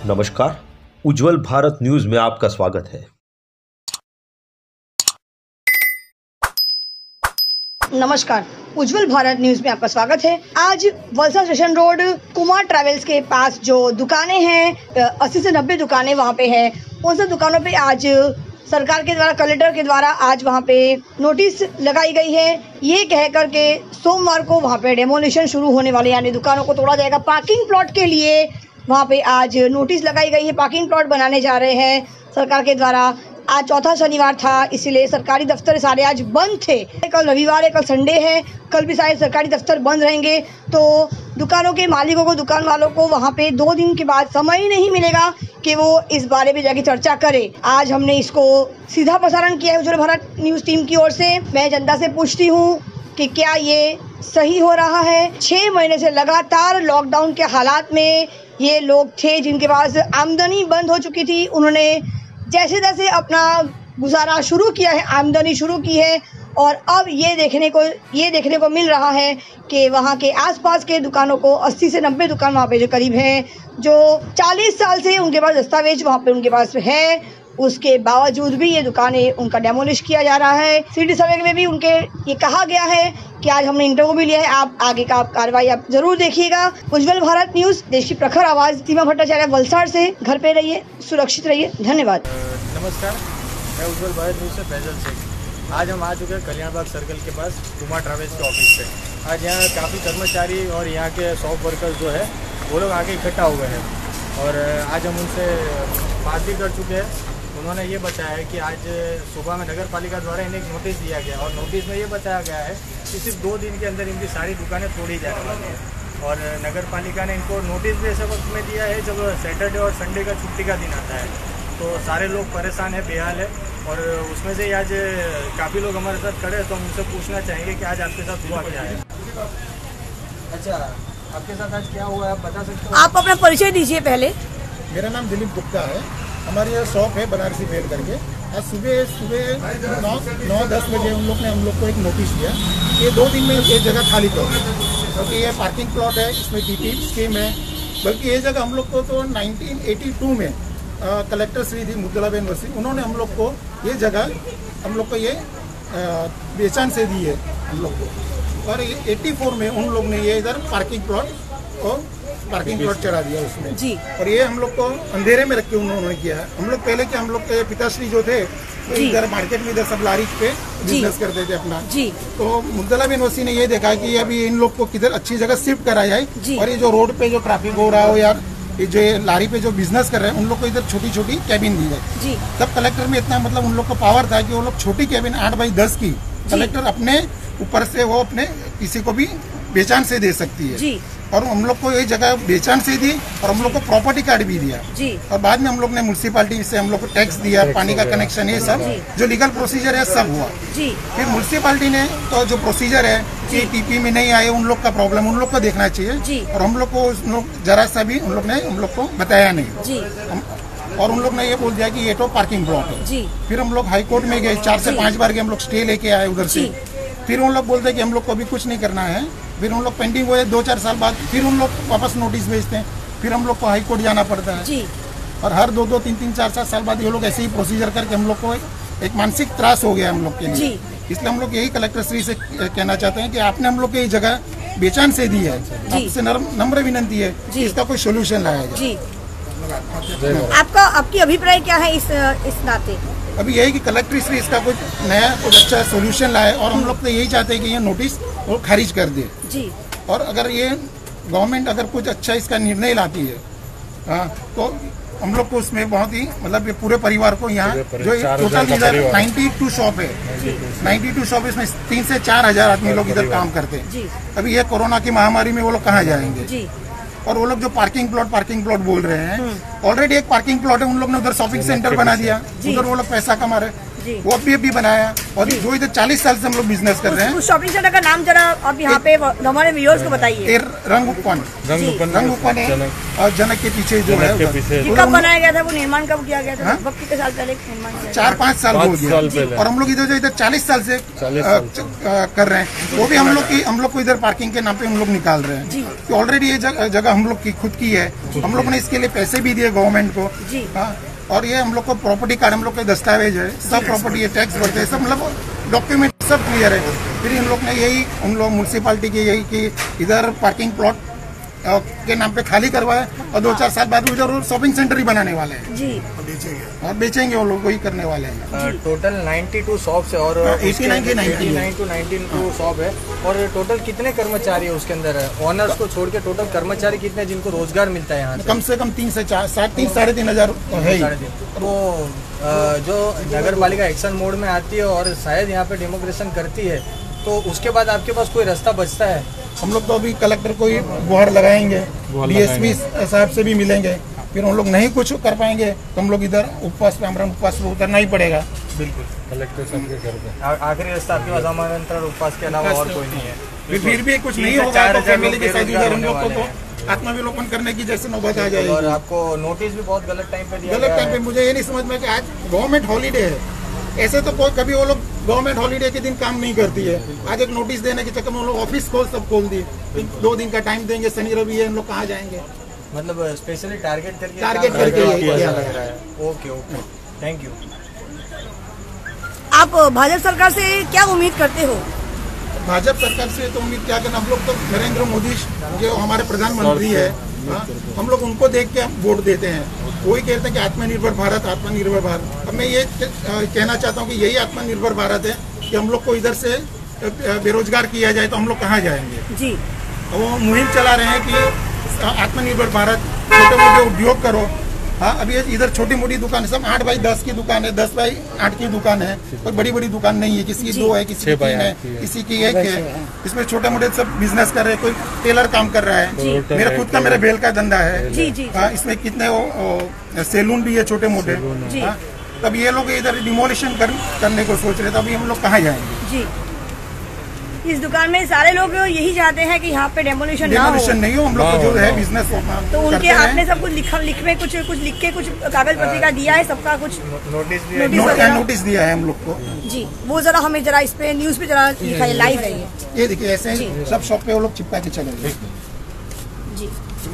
नमस्कार, उज्जवल भारत न्यूज में आपका स्वागत है। नमस्कार, उज्जवल भारत न्यूज में आपका स्वागत है। आज Valsad station road Kumar travels के पास जो दुकानें हैं, 80 से 90 दुकानें वहां पे हैं। उन सब दुकानों पे आज सरकार के द्वारा, कलेक्टर के द्वारा आज वहां पे नोटिस लगाई गई है। ये कह कर के सोमवार को वहां पे डेमोलिशन शुरू होने वाले, यानी दुकानों को तोड़ा जाएगा। पार्किंग प्लॉट के लिए वहाँ पे आज नोटिस लगाई गई है। पार्किंग प्लॉट बनाने जा रहे हैं सरकार के द्वारा। आज चौथा शनिवार था, इसलिए सरकारी दफ्तर सारे आज बंद थे। कल रविवार है, कल संडे है, कल भी शायद सरकारी दफ्तर बंद रहेंगे। तो दुकानों के मालिकों को, दुकान वालों को वहाँ पे 2 दिन के बाद समय ही नहीं मिलेगा कि वो इस बारे में जाके चर्चा करे। आज हमने इसको सीधा प्रसारण किया है उज्जवल भारत न्यूज़ टीम की ओर से। मैं जनता से पूछती हूँ कि क्या ये सही हो रहा है? 6 महीने से लगातार लॉकडाउन के हालात में ये लोग थे जिनके पास आमदनी बंद हो चुकी थी। उन्होंने जैसे तैसे अपना गुजारा शुरू किया है, आमदनी शुरू की है, और अब ये देखने को मिल रहा है कि वहाँ के आसपास के दुकानों को 80 से 90 दुकान वहाँ पे जो करीब हैं, जो 40 साल से उनके पास दस्तावेज वहाँ पे उनके पास है, उसके बावजूद भी ये दुकानें उनका डेमोलिश किया जा रहा है। सिटी सर्वे में भी उनके ये कहा गया है कि आज हमने इंटरव्यू भी लिया है। आप आगे का कार्रवाई आप जरूर देखिएगा। उज्जवल भारत न्यूज़, देश की प्रखर आवाज, सीमा भट्टाचार्य, वलसाड से। घर पे रहिए, सुरक्षित रहिए। धन्यवाद। नमस्कार, मैं उज्जवल भारत न्यूज़ से फैजल शेख। आज हम आ चुके हैं कल्याणबाग सर्कल के पास कुमार ट्रैवल्स के ऑफिस से। आज यहाँ काफ़ी कर्मचारी और यहाँ के शॉप वर्कर्स जो है वो लोग आके इकट्ठा हुए हैं, और आज हम उनसे बात भी कर चुके हैं। उन्होंने ये बताया है कि आज सुबह में नगर पालिका द्वारा इन्हें एक नोटिस दिया गया, और नोटिस में ये बताया गया है कि सिर्फ 2 दिन के अंदर इनकी सारी दुकानें तोड़ी जाने वाली हैं। और नगर पालिका ने इनको नोटिस भी ऐसे वक्त में दिया है जब सैटरडे और संडे का छुट्टी का दिन आता है। तो सारे लोग परेशान हैं, बेहाल है, और उसमें से आज काफ़ी लोग हमारे साथ खड़े हैं। तो हम उनसे पूछना चाहेंगे कि आज आपके साथ हुआ क्या है। अच्छा, आपके साथ आज क्या हुआ है, आप बता सकते हो? आप अपना परिचय दीजिए पहले। मेरा नाम दिलीप गुप्ता है। हमारी यह शॉप है बनारसी भेल करके। आज सुबह 9-10 बजे उन लोग ने हम लोग को एक नोटिस दिया कि 2 दिन में ये जगह खाली करो, क्योंकि ये पार्किंग प्लॉट है, इसमें टीपी स्कीम है। बल्कि ये जगह हम लोग को तो 1982 में कलेक्टर श्री थी मुद्दलाबेन वसी, उन्होंने हम लोग को ये जगह हम लोग को ये बेचान से दी है हम लोग को। और 84 में उन लोग ने ये इधर पार्किंग प्लॉट चढ़ा दिया उसमें जी। और ये हम लोग को अंधेरे में रख के उन्होंने किया है। हम लोग पहले के हम लोग के पिताश्री जो थे तो इधर मार्केट में इधर सब लारी पे बिजनेस करते थे अपना जी। तो मुद्दलाबेन वसी ने ये देखा कि अभी इन लोग को किधर अच्छी जगह शिफ्ट करा जाए, और ये जो रोड पे जो ट्रैफिक हो रहा हो या ये जो लारी पे जो बिजनेस कर रहे हैं उन लोग को इधर छोटी छोटी कैबिन दी जाए। तब कलेक्टर में इतना मतलब उन लोग को पावर था कि वो लोग छोटी कैबिन 8x10 की कलेक्टर अपने ऊपर से वो अपने किसी को भी बेचान से दे सकती है जी। और हम लोग को ये जगह बेचान से दी, और हम लोग को प्रॉपर्टी कार्ड भी दिया जी। और बाद में हम लोग ने म्युनिसिपैलिटी से हम लोग को टैक्स दिया, पानी का कनेक्शन, ये सब जो लीगल प्रोसीजर है सब हुआ जी। फिर म्युनिसिपैलिटी ने तो जो प्रोसीजर है कि टीपी में नहीं आए, उन लोग का प्रॉब्लम उन लोग को देखना चाहिए जी। और हम लोग को जरा सा भी उन लोग ने हम लोग को बताया नहीं जी। और उन लोग ने ये बोल दिया कि ये तो पार्किंग प्लॉट है जी। फिर हम लोग हाई कोर्ट में गए, 4 से 5 बार के हम लोग स्टे लेके आए उधर से। फिर उन लोग बोलते हैं कि हम लोग को अभी कुछ नहीं करना है। फिर उन लोग पेंडिंग हुए 2-4 साल बाद फिर उन लोग वापस नोटिस भेजते हैं। फिर हम लोग को हाई कोर्ट जाना पड़ता है जी। और हर 2-2, 3-3, 4-4 साल बाद ये लोग ऐसे ही प्रोसीजर करके हम लोग को एक मानसिक त्रास हो गया हम लोग के लिए। इसलिए हम लोग यही कलेक्टर श्री से कहना चाहते हैं कि आपने हम लोग को ये जगह बेचान से दी है, आपसे नम्र विनती है कि इसका कोई सोल्यूशन लाया जाए। आपकी अभिप्राय क्या है इस नाते? अभी यही कि कलेक्टर श्री इसका कुछ नया कुछ अच्छा सोल्यूशन लाए, और हम लोग तो यही चाहते हैं कि ये नोटिस वो खारिज कर दे जी। और अगर ये गवर्नमेंट अगर कुछ अच्छा इसका निर्णय लाती है तो हम लोग को उसमें बहुत ही मतलब ये पूरे परिवार को यहाँ जो टोटल इधर 92 शॉप है, 92 शॉप, इसमें 3 से 4 हजार आदमी लोग इधर काम करते हैं। अभी ये कोरोना की महामारी में वो लोग कहाँ जाएंगे? और वो लोग जो पार्किंग प्लॉट बोल रहे हैं, ऑलरेडी एक पार्किंग प्लॉट है, उन लोग ने उधर शॉपिंग सेंटर बना दिया, उधर वो लोग पैसा कमा रहे हैं। जी। वो अभी बनाया। और जो इधर 40 साल से हम लोग बिजनेस कर रहे हैं। उस शॉपिंग सेंटर का नाम जरा आप यहाँ पे हमारे व्यूअर्स को बताइए। रंगूपन है और जनक के पीछे जो है कब बनाया गया था, वो निर्माण कब किया गया था? वक्त कितने साल पहले निर्माण किया? 4-5 साल हो गया। और हम लोग इधर 40 साल से कर रहे हैं। वो भी हम लोग को इधर पार्किंग के नाम पे हम लोग निकाल रहे हैं। तो ऑलरेडी ये जगह हम लोग की खुद की है। हम लोग ने इसके लिए पैसे भी दिए गवर्नमेंट को। और ये हम लोग को प्रॉपर्टी कार्ड, हम लोग के दस्तावेज है, सब प्रॉपर्टी है, टैक्स भरते हैं, सब मतलब डॉक्यूमेंट सब क्लियर है। फिर हम लोग ने यही हम लोग म्यूनसिपालिटी की यही कि इधर पार्किंग प्लॉट के नाम पे खाली करवाया और 2-4 साल बाद उधर शॉपिंग सेंटर ही बनाने वाले हैं जी। और बेचेंगे वो लोग, वही करने वाले हैं। टोटल 92 शॉप है और 89 शॉप है। और टोटल कितने कर्मचारी है उसके अंदर? ऑनर्स को छोड़ के टोटल कर्मचारी कितने जिनको रोजगार मिलता है यहाँ? कम से कम 3 से 4, 3-3.5 हजार है। तो जो नगर पालिका एक्शन मोड में आती है और शायद यहाँ पे डेमोक्रेशन करती है, तो उसके बाद आपके पास कोई रास्ता बचता है? हम लोग तो अभी कलेक्टर को ही गुहार लगाएंगे, डीएसपी साहब से भी मिलेंगे। फिर हम लोग नहीं कुछ कर पाएंगे तो हम लोग इधर उपवास पे उतरना ही पड़ेगा। बिल्कुल, कलेक्टर साहब के घर पे आखिरी रास्ता आपके पास समानांतर उपवास के अलावा और कोई नहीं है। फिर भी कुछ नहीं होगा तो फैमिली के साथ इधर हम लोग को आत्मावलोकन करने की जैसे नौबत आ जाएगी। और आपको नोटिस भी बहुत गलत टाइम पे दिया, गलत टाइम पे। मुझे ये नहीं समझ में कि आज गवर्नमेंट हॉलीडे है, ऐसे तो कोई कभी वो लोग गवर्नमेंट हॉलीडे के दिन काम नहीं करती है। आज एक नोटिस देने के चक्कर में वो लोग ऑफिस सब खोल दिए। 2 दिन का टाइम देंगे, शनि रवि है, हम लोग कहाँ जाएंगे? मतलब स्पेशली टारगेट करके लग रहा है। Okay, thank you. आप भाजपा सरकार से क्या उम्मीद करते हो? भाजपा सरकार से तो उम्मीद क्या करना, हम लोग तो नरेंद्र मोदी जो हमारे प्रधानमंत्री है, हम लोग उनको देख के हम वोट देते हैं। वही कहते हैं कि आत्मनिर्भर भारत, आत्मनिर्भर भारत। अब मैं ये कहना चाहता हूँ कि यही आत्मनिर्भर भारत है कि हम लोग को इधर से बेरोजगार किया जाए तो हम लोग कहाँ जाएंगे जी। वो मुहिम चला रहे हैं कि आत्मनिर्भर भारत, छोटे मोटे उद्योग करो। हाँ, अभी इधर छोटी मोटी दुकान, सब 8x10 की दुकान है, 10x8 की दुकान है। कोई बड़ी बड़ी दुकान नहीं है, किसी की 2 है, किसी की 3 है, किसी की 1 है। इसमें छोटे मोटे सब बिजनेस कर रहे हैं। कोई टेलर काम कर रहा है, मेरा खुद का मेरा बेल का धंधा है। इसमें कितने सैलून भी है छोटे मोटे। तब ये लोग इधर डिमोलिशन करने को सोच रहे थे। अभी हम लोग कहाँ जाएंगे? इस दुकान में सारे लोग यही चाहते हैं कि यहाँ पे डेमोलिशन नहीं हो। हम लोग जो है बिजनेस तो उनके आपने सब कुछ कुछ लिख के कुछ कागज पत्रिका दिया है, सबका कुछ नोटिस दिया है हम लोग को जी। वो जरा हमें जरा इस पे न्यूज पे जरा दिखाइए, लाइव है ये देखिए। ऐसे ही सब शॉप पे वो लोग चिपका के चले गए जी।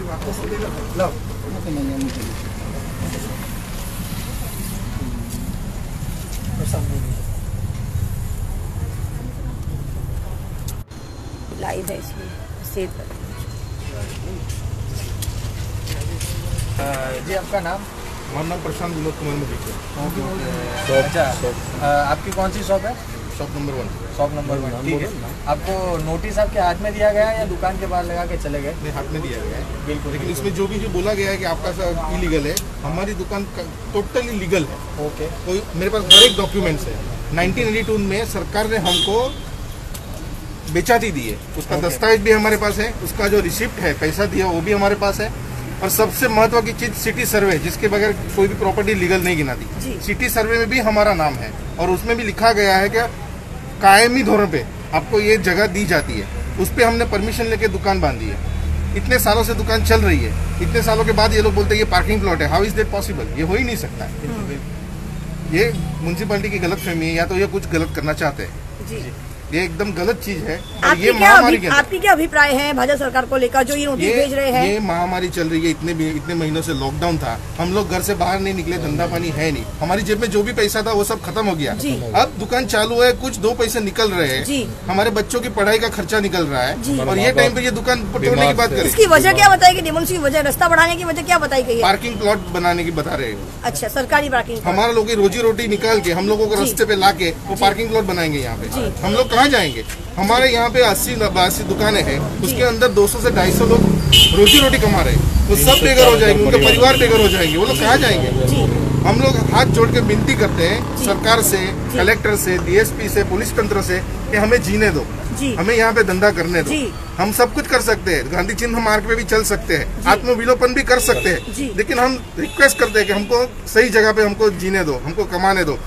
लाइव है इसमें सेव कर। जी, आपका नाम? हमारा नाम प्रशांत विनोद कुमार मुझे। अच्छा, आपकी कौन सी शॉप है? Shop number 1। शॉप नंबर 1, ठीक है। आपको नोटिस आपके हाथ में दिया गया है या दुकान के बाहर लगा के चले गए? नहीं, हाथ में दिया गया है। बिल्कुल। लेकिन इसमें जो बोला गया है कि आपका इलीगल है, हमारी दुकान टोटली लीगल है। ओके। कोई मेरे पास हर एक डॉक्यूमेंट्स है। 1982 में सरकार ने हमको बेचाती दी है, उसका दस्तावेज भी हमारे पास है, उसका जो रिसिप्ट है, पैसा दिया वो भी हमारे पास है। और सबसे महत्व की चीज सिटी सर्वे, जिसके बगैर कोई भी प्रॉपर्टी लीगल नहीं गिनाती। सिटी सर्वे में भी हमारा नाम है और उसमें भी लिखा गया है कि कायमी धोरण पे आपको ये जगह दी जाती है। उस पर हमने परमिशन लेके दुकान बांधी है। इतने सालों से दुकान चल रही है, इतने सालों के बाद ये लोग बोलते हैं ये पार्किंग प्लॉट है। How is that possible? ये हो ही नहीं सकता है। ये म्यूनसिपैलिटी की गलतफहमी है, या तो ये कुछ गलत करना चाहते हैं। ये एकदम गलत चीज है। ये महामारी आपकी क्या अभिप्राय है भाजपा सरकार को लेकर जो ये नोटिस भेज रहे हैं? ये महामारी चल रही है, इतने महीनों से लॉकडाउन था, हम लोग घर से बाहर नहीं निकले, धंधा पानी है नहीं, हमारी जेब में जो भी पैसा था वो सब खत्म हो गया। अब दुकान चालू है, कुछ 2 पैसे निकल रहे हैं, हमारे बच्चों की पढ़ाई का खर्चा निकल रहा है। और ये टाइम पे ये दुकान तोड़ने की बात करें, इसकी वजह क्या बताई गई? डेमोलिशन की वजह, रास्ता बढ़ाने की वजह क्या बताई गई? पार्किंग प्लॉट बनाने की बता रहे हैं। अच्छा, सरकारी पार्किंग। हमारा लोग की रोजी रोटी निकाल के हम लोगों को रास्ते पे लाके वो पार्किंग प्लॉट बनाएंगे यहाँ पे। हम लोग कहाँ जाएंगे? हमारे यहाँ पे 80 दुकानें हैं, उसके अंदर 200 से 250 लोग रोजी रोटी कमा रहे हैं। वो सब बेघर हो जाएंगे, उनके परिवार बेघर हो जाएंगे, वो लोग कहाँ जाएंगे? हम लोग हाथ जोड़ के विनती करते हैं सरकार से, कलेक्टर से, डीएसपी से, पुलिस तंत्र से कि हमें जीने दो, हमें यहाँ पे धंधा करने दो। हम सब कुछ कर सकते हैं, गांधी चिन्ह मार्ग पे भी चल सकते हैं, आत्मविलोपन भी कर सकते हैं, लेकिन हम रिक्वेस्ट करते हैं कि हमको सही जगह पे हमको जीने दो, हमको कमाने दो।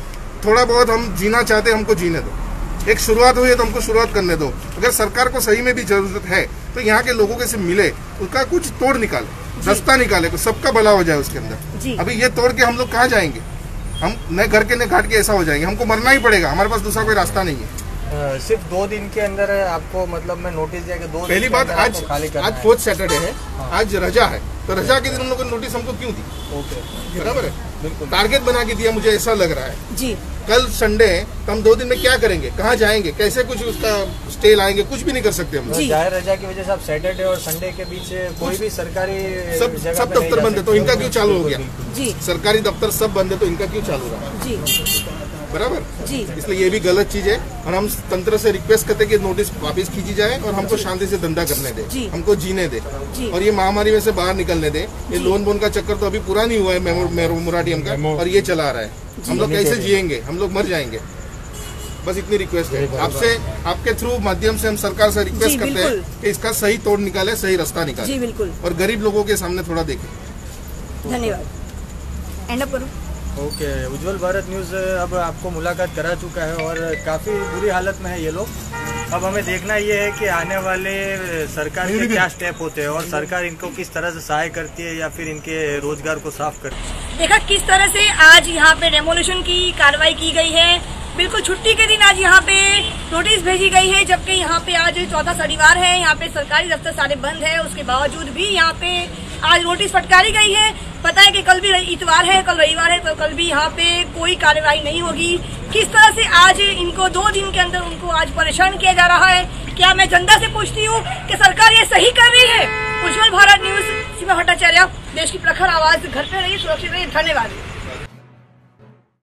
थोड़ा बहुत हम जीना चाहते हैं, हमको जीने दो। एक शुरुआत हुई है तो हमको शुरुआत करने दो। अगर सरकार को सही में भी जरूरत है तो यहाँ के लोगों के से मिले, उसका कुछ तोड़ निकाले, रास्ता निकाले, तो सबका भला हो जाए उसके अंदर। अभी ये तोड़ के हम लोग कहाँ जाएंगे? हम न घर के न घाट के ऐसा हो जाएंगे, हमको मरना ही पड़ेगा, हमारे पास दूसरा कोई रास्ता नहीं है। सिर्फ 2 दिन के अंदर आपको मतलब मैं नोटिस दिया कि 2 पहली बात आज 4th सैटरडे है, आज रजा है, तो रजा के दिन हम लोग को नोटिस हमको क्यों दी? ओके, बराबर है, बिल्कुल टारगेट बना के दिया, मुझे ऐसा लग रहा है जी। कल संडे है तो हम 2 दिन में क्या करेंगे, कहाँ जाएंगे, कैसे कुछ उसका स्टे लाएंगे, कुछ भी नहीं कर सकते हम। जाहिर रजा की वजह से आप सैटरडे और संडे के बीच कोई भी सरकारी सब दफ्तर बंद है, तो इनका क्यों चालू हो गया? जी। सरकारी दफ्तर सब बंद है तो इनका क्यों चालू रहा? जी बराबर जी। इसलिए ये भी गलत चीज है और हम तंत्र से रिक्वेस्ट करते कि नोटिस वापस खींची जाए और हमको शांति से धंधा करने दे, हमको जीने दे और ये महामारी में से बाहर निकलने दे। ये लोन बोन का चक्कर तो अभी पूरा नहीं हुआ है मोराटोरियम का, और ये चला रहा है। हम लोग कैसे जिएंगे? हम लोग मर जाएंगे। बस इतनी रिक्वेस्ट है आपसे, आपके थ्रू माध्यम से हम सरकार से रिक्वेस्ट करते हैं कि इसका सही तोड़ निकाले, सही रास्ता निकाले, बिल्कुल, और गरीब लोगों के सामने थोड़ा देखें। धन्यवाद। एंड अप करो। ओके, उज्जवल भारत न्यूज़ अब आपको मुलाकात करा चुका है और काफ़ी बुरी हालत में है ये लोग। अब हमें देखना ये है कि आने वाले सरकार के क्या स्टेप होते हैं और सरकार इनको किस तरह से सहाय करती है या फिर इनके रोजगार को साफ करती है। देखा किस तरह से आज यहाँ पे डेमोलिशन की कार्रवाई की गई है। बिल्कुल छुट्टी के दिन आज यहाँ पे नोटिस भेजी गई है, जबकि यहाँ पे आज चौथा शनिवार है, यहाँ पे सरकारी दफ्तर सारे बंद है, उसके बावजूद भी यहाँ पे आज नोटिस फटकारी गई है। पता है कि कल भी इतवार है, कल रविवार है, तो कल भी यहाँ पे कोई कार्रवाई नहीं होगी। किस तरह से आज इनको 2 दिन के अंदर उनको आज परेशान किया जा रहा है। क्या मैं जनता से पूछती हूँ कि सरकार ये सही कर रही है? उज्जवल भारत न्यूज, सीमा भट्टाचार्य, देश की प्रखर आवाज। घर पे रहिए, सुरक्षित रहिए। धन्यवाद।